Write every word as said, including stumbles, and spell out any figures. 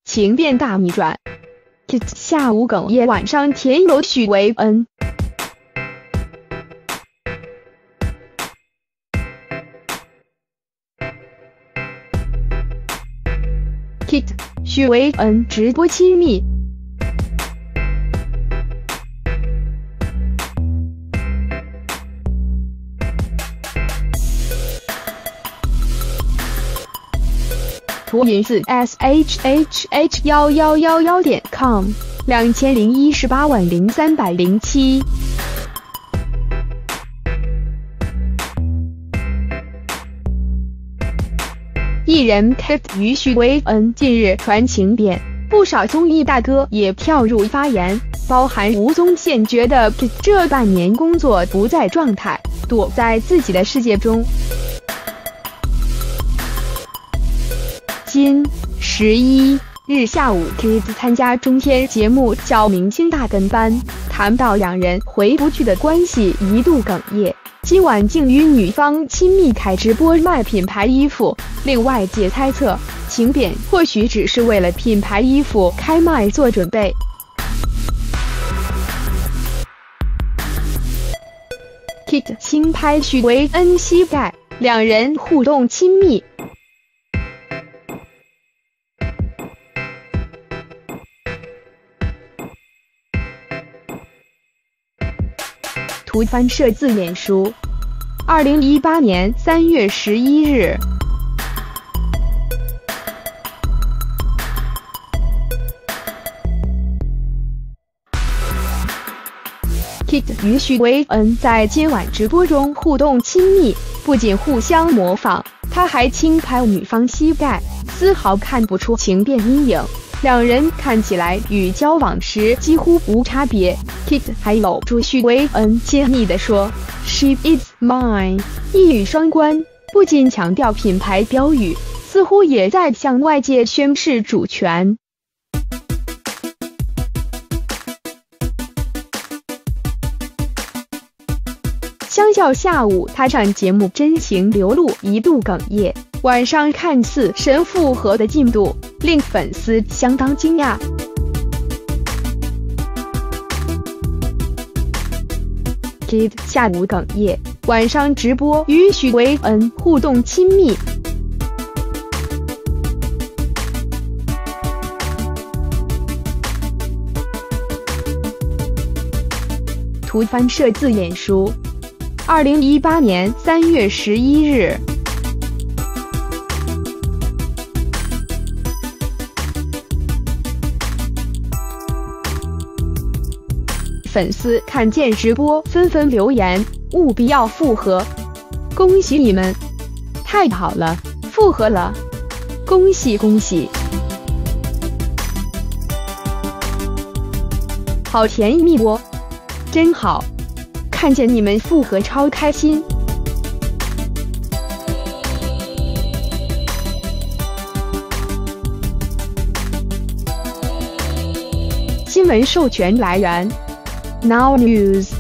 情变大逆转 ，Kid 下午哽咽晚上甜摟许维恩。Kid 许维恩直播亲密。图云自 S H H 幺幺幺幺点 com 两千零一十八万零三百零七。艺人 Kid 与许维恩近日传情变，不少综艺大哥也跳入发言，包含吴宗宪觉得 Kid 这半年工作不在状态，躲在自己的世界中。今十一日下午 ，Kid 参加中天节目叫《明星大跟班》，谈到两人回不去的关系，一度哽咽。今晚竟与女方亲密开直播卖品牌衣服，令外界猜测情变或许只是为了品牌衣服开卖做准备。Kid 轻拍许维恩膝盖，两人互动亲密。图翻摄自脸书，二零一八年三月十一日。Kid 与许维恩在今晚直播中互动亲密，不仅互相模仿，他还轻拍女方膝盖，丝毫看不出情变阴影。两人看起来与交往时几乎无差别。Kid 还搂住许维恩，亲昵地说 "She is mine"， 一语双关，不仅强调品牌标语，似乎也在向外界宣示主权。相较下午他上节目真情流露，一度哽咽，晚上看似神复合的进度令粉丝相当惊讶。Kid 下午哽咽，晚上直播与许维恩互动亲密。图翻摄自脸书，二零一八年三月十一日。粉丝看见直播，纷纷留言，务必要复合，恭喜你们，太好了，复合了，恭喜恭喜，好甜蜜哦，真好，看见你们复合超开心。新闻授权来源 Now News。